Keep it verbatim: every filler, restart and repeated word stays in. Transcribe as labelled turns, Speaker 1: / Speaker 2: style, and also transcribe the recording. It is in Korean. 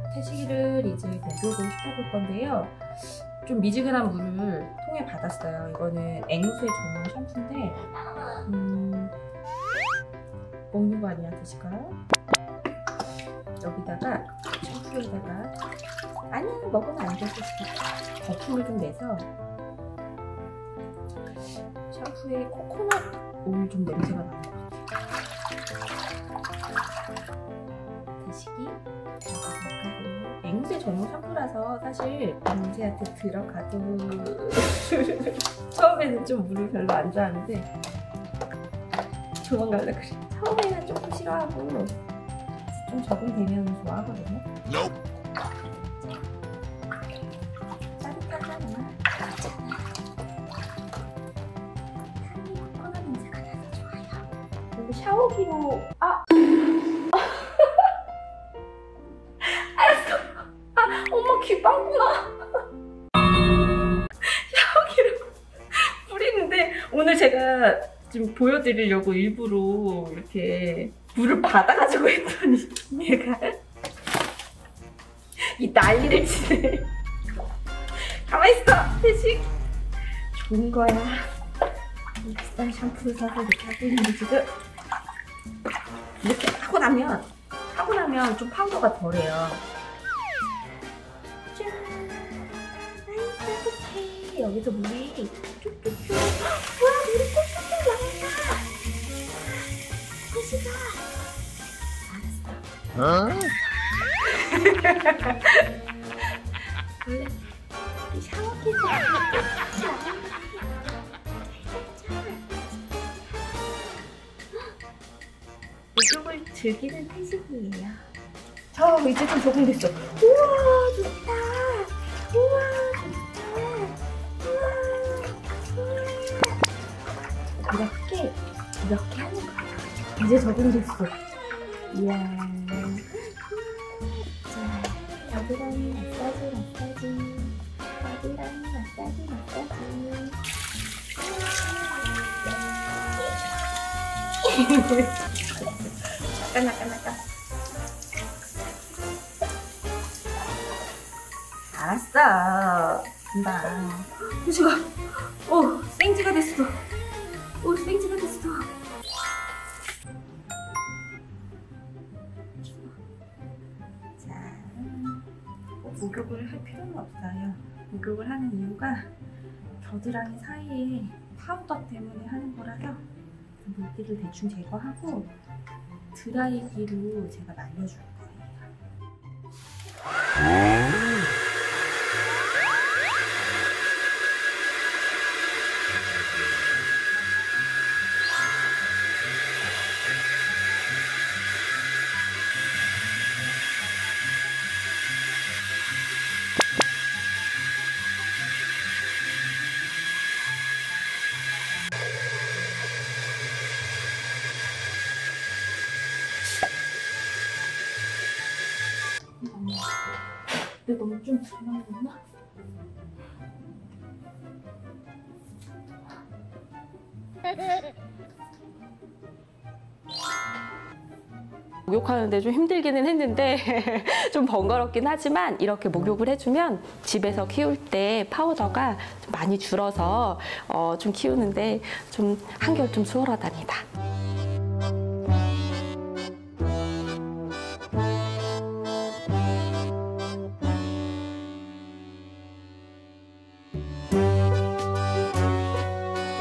Speaker 1: 태식이를 이제 목욕을 시켜볼 건데요. 좀 미지근한 물을 통에 받았어요. 이거는 앵무새 전용 샴푸인데 음, 먹는 거 아니야, 태식아? 여기다가 샴푸에다가 아니야, 먹으면 안 돼, 태식아. 거품을 좀 내서 샴푸에 코코넛 오일 좀 냄새가 나는 것 같아요. 태식이 앵무새 전용 샴푸라서 사실 앵무새한테 들어가도 처음에는 좀 물을 별로 안 좋아하는데 도망가려고 그래. 처음에는 조금 싫어하고 좀 적응되면 좋아하거든요. 짜릿하잖아. 향이 코코넛 냄새가 나서 좋아요. 그리고 샤워기로 아! 엄마 귀 빵꾸나. 샤워기로 뿌리는데 오늘 제가 지금 보여드리려고 일부러 이렇게 물을 받아가지고 했더니 얘가 이 난리를 치네. 가만있어, 태식. 좋은 거야. 비싼 샴푸를 사서 이렇게 하고 있는데 지금 이렇게 하고 나면 하고 나면 좀 파우더가 덜해요. 여기서 물이 쭉쭉쭉. 와, 물이 쭉쭉쭉 나온다. 태식아. 알았어. 원래 이 샤워기에서 끝이 나는데 목욕을 즐기는 태식이에요. 자, 이제 좀 적응됐어. 우와, 좋다. 우와, 좋다. 이렇게 이렇게 하는 거야. 이제 적응됐어. 이야. 자, 바디라인 마사지 마사지. 바디라인 마사지 마사지. 잠깐 잠깐 잠깐. 알았어. 금방. 태식아. 오, 생지가 됐어. 오, 생지가 됐어. 자, 꼭 목욕을 할 필요는 없어요. 목욕을 하는 이유가 겨드랑이 사이에 파우더 때문에 하는 거라서 물기를 대충 제거하고 드라이기로 제가 말려줄 거예요. 근데 너무 좀 불안한 거나?
Speaker 2: 목욕하는데 좀 힘들기는 했는데 좀 번거롭긴 하지만 이렇게 목욕을 해주면 집에서 키울 때 파우더가 좀 많이 줄어서 어, 좀 키우는데 좀 한결 좀 수월하답니다.